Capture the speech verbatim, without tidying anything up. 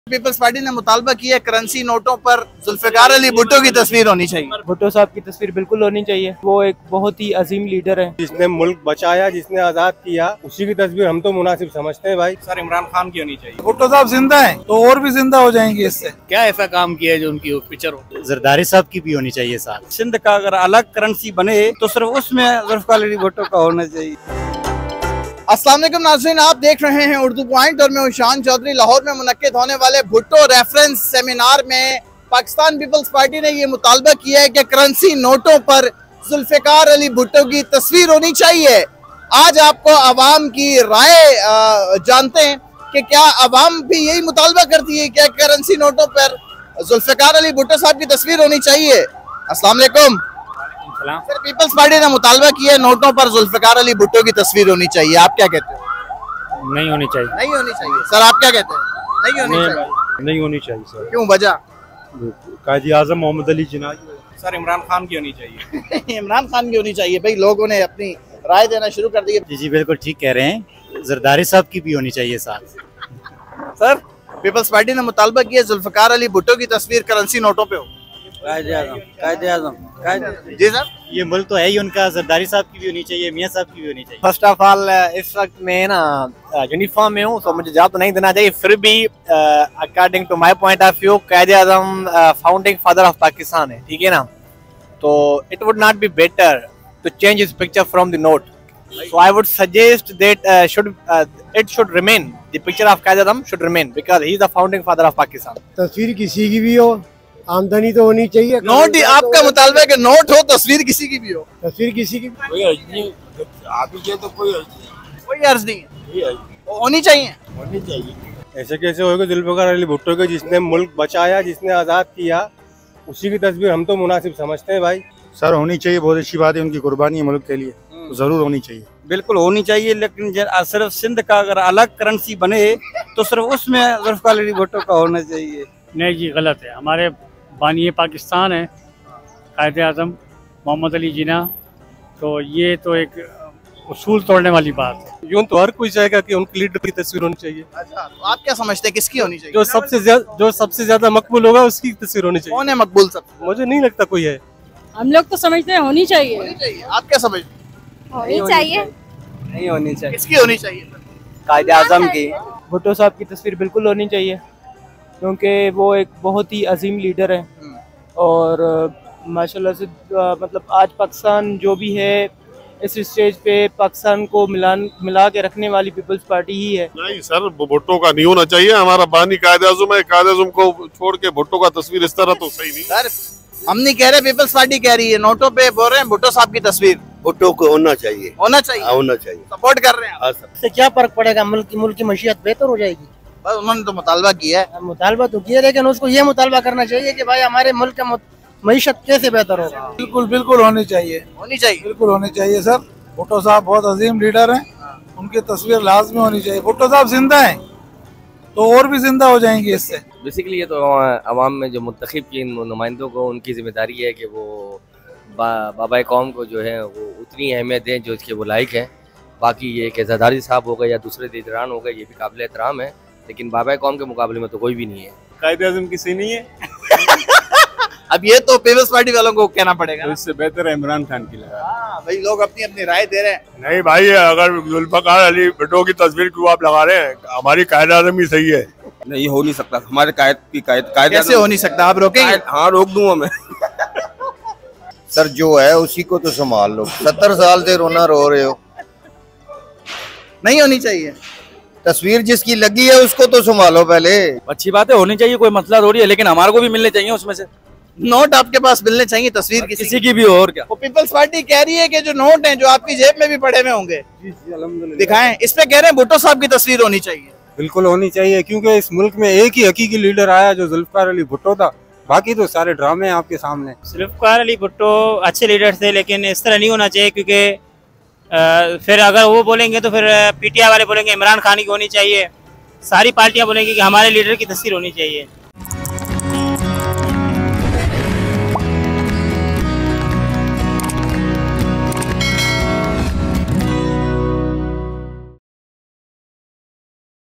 Peoples party ने मुतालबा किया करेंसी नोटों पर जुल्फिकार अली भुट्टो की तस्वीर होनी चाहिए। भुट्टो साहब की तस्वीर बिल्कुल होनी चाहिए। वो एक बहुत ही अजीम लीडर है, जिसने मुल्क बचाया, जिसने आजाद किया, उसी की तस्वीर हम तो मुनासिब समझते हैं भाई। सर इमरान खान की होनी चाहिए। भुट्टो साहब जिंदा हैं तो और भी जिंदा हो जाएंगे इससे। क्या ऐसा काम किया है जो उनकी पिक्चर हो। जरदारी साहब की भी होनी चाहिए साथ। सिंध का अगर अलग करेंसी बने तो सिर्फ उसमें जुल्फिकार अली भुट्टो का होना चाहिए। अस्सलाम वालेकुम नाज़रीन, आप देख रहे हैं उर्दू पॉइंट और मैं उशान चौधरी। लाहौर में मुनक्किद होने वाले भुट्टो रेफरेंस सेमिनार में पाकिस्तान पीपल्स पार्टी ने ये मुतालबा किया है कि करेंसी नोटों पर जुल्फिकार अली भुट्टो की तस्वीर होनी चाहिए। आज आपको आवाम की राय जानते हैं कि क्या आवाम भी यही मुतालबा करती है कि करेंसी नोटों पर जुल्फिकार अली भुट्टो साहब की तस्वीर होनी चाहिए। अस्सलाम वालेकुम सर, पीपल्स पार्टी ने मुतालबा किया है नोटों पर जुल्फिकार अली भुट्टो की तस्वीर होनी चाहिए, आप क्या कहते हैं? नहीं होनी चाहिए। नहीं होनी चाहिए सर, आप क्या कहते हैं? नहीं होनी चाहिए। नहीं होनी चाहिए सर। क्यों, वजह? काजी आजम मोहम्मद अली जिन्ना। सर इमरान खान की होनी चाहिए। इमरान खान की होनी चाहिए। भाई लोगों ने अपनी राय देना शुरू कर दी है। जी जी बिल्कुल ठीक कह रहे हैं, जरदारी साहब की भी होनी चाहिए साथ। सर, पीपल्स पार्टी ने मुतालबा किया जुल्फिकार अली भुट्टो की तस्वीर करेंसी नोटों पे हो। कायदे आज़म, कायदे आज़म, कायदे। जी सर, ये मुल्क तो है ही उनका, जरदारी साहब की भी होनी चाहिए, मियां साहब की भी होनी चाहिए। फर्स्ट ऑफ ऑल इस वक्त मैं ना यूनिफॉर्म में हूँ तो मुझे जवाब तो नहीं देना चाहिए, फिर भी according to my point of view Quaid Azam founding father of Pakistan है, ठीक है ना। तो it would not be better to change his picture from the note, so I would suggest that should it should remain, the picture of Quaid Azam should remain because he is the founding father of Pakistan. तस्वीर किसी की भी हो, आमदनी तो होनी चाहिए। Note ही आपका मुतालबा है कि नोट हो, तस्वीर किसी की भी हो। तस्वीर किसी की कोई अर्ज नहीं, आप ही तो कोई अर्ज नहीं, कोई अर्ज नहीं है, होनी चाहिए। होनी चाहिए। ऐसे कैसे होगा? जुल्फिकार अली भुट्टो के, जिसने मुल्क बचाया, जिसने आजाद किया, उसी की तस्वीर हम तो मुनासिब समझते हैं भाई। सर होनी चाहिए, बहुत अच्छी बात है, उनकी कुर्बानी है मुल्क के लिए, तो जरूर होनी चाहिए। बिल्कुल होनी चाहिए, लेकिन सिर्फ सिंध का अगर अलग करेंसी बने तो सिर्फ उसमें जुल्फिकार अली भुट्टो का होना चाहिए। नहीं जी, गलत है। हमारे बानी पाकिस्तान है कायदे आज़म मोहम्मद अली जिन्ना, तो ये तो एक उसूल तोड़ने वाली बात है। यूं तो हर कोई चाहेगा कि उनकी लीडर की तस्वीर होनी चाहिए। अच्छा, तो आप क्या समझते हैं किसकी होनी चाहिए? जो सबसे ज्यादा जो सबसे ज्यादा मकबूल होगा उसकी तस्वीर होनी चाहिए। कौन है मकबूल सब? मुझे नहीं लगता कोई है। हम लोग तो समझते हैं होनी चाहिए। होनी चाहिए, आप क्या समझते हैं? होनी चाहिए। नहीं होनी चाहिए। किसकी होनी चाहिए? कायदे आज़म की। भुट्टो साहब की तस्वीर बिल्कुल होनी चाहिए, क्योंकि वो एक बहुत ही अजीम लीडर है और माशाल्लाह से मतलब आज पाकिस्तान जो भी है इस स्टेज पे पाकिस्तान को मिलान मिला के रखने वाली पीपल्स पार्टी ही है। नहीं सर, भुट्टो का नहीं होना चाहिए। हमारा बानी कायदे आज़म है, कायदे आज़म को छोड़ के भुट्टो का तस्वीर इस तरह तो सही नहीं। सर हम नहीं कह रहे, पीपल्स पार्टी कह रही है, नोटों पे बोल रहे हैं भुट्टो साहब की तस्वीर। भुट्टो को होना चाहिए, होना चाहिए, होना चाहिए, सपोर्ट कर रहे हैं आप। इससे क्या फर्क पड़ेगा? मुल्क की मुल्क की मशीयत बेहतर हो जाएगी। बस उन्होंने तो मुतालबा किया है। मुतालबा तो किया, लेकिन उसको ये मुतालबा करना चाहिए कि भाई हमारे मुल्क का मईशत कैसे बेहतर होगा। बिल्कुल बिल्कुल होनी चाहिए, होनी चाहिए, बिल्कुल होनी चाहिए सर। भुट्टो साहब बहुत अजीम लीडर हैं, उनकी तस्वीर लाजमी होनी चाहिए। भुट्टो साहब जिंदा हैं तो और भी जिंदा हो जाएंगे इससे। बेसिकली ये तो अवाम में जो मुंतखब की नुमाइंदों को उनकी जिम्मेदारी है कि वो बा, बाबा कौम को जो है वो उतनी अहमियत दें जो इसके वो लायक है। बाकी ये कि जरदारी साहब हो गए या दूसरे लीडरान हो गए, ये भी काबिल एहतराम है, लेकिन बाबा कौम के मुकाबले में तो कोई भी नहीं है। कायदे आज़म की सही नहीं है। अब ये तो पीपल्स पार्टी वालों को कहना पड़ेगा। तो इससे बेहतर है इमरान खान की लगा। हाँ भाई, लोग अपनी अपनी राय दे रहे हैं। नहीं भाई, अगर जुल्फिकार अली भुट्टो की तस्वीर क्यों आप लगा रहे हैं? हमारी कायदे आज़म ही सही है। नहीं हो नहीं सकता, हमारे कायद की कायद कायदे कैसे हो नहीं सकता? आप रोकेंगे? हाँ रोक दूंगा मैं। सर जो है उसी को तो संभाल लो। सत्तर साल से रोना रो रहे हो। नहीं होनी चाहिए। तस्वीर जिसकी लगी है उसको तो संभालो पहले। अच्छी बात है, होनी चाहिए, कोई मसला थोड़ी है, लेकिन हमारे को भी मिलने चाहिए उसमें से। नोट आपके पास मिलने चाहिए, तस्वीर किसी, किसी की भी हो। और क्या? वो पीपल्स पार्टी कह रही है कि जो नोट हैं जो आपकी जेब में भी पड़े हुए होंगे, दिखाएं। इस पे कह रहे हैं भुट्टो साहब की तस्वीर होनी चाहिए। बिल्कुल होनी चाहिए, क्योंकि इस मुल्क में एक ही हकीकी लीडर आया जो जुल्फिकार अली भुट्टो था, बाकी तो सारे ड्रामे हैं आपके सामने। जुल्फिकार अली भुट्टो अच्छे लीडर थे, लेकिन इस तरह नहीं होना चाहिए, क्योंकि फिर अगर वो बोलेंगे तो फिर पीटीआई वाले बोलेंगे इमरान खान की होनी चाहिए, सारी पार्टियां बोलेंगी कि हमारे लीडर की तस्वीर होनी चाहिए।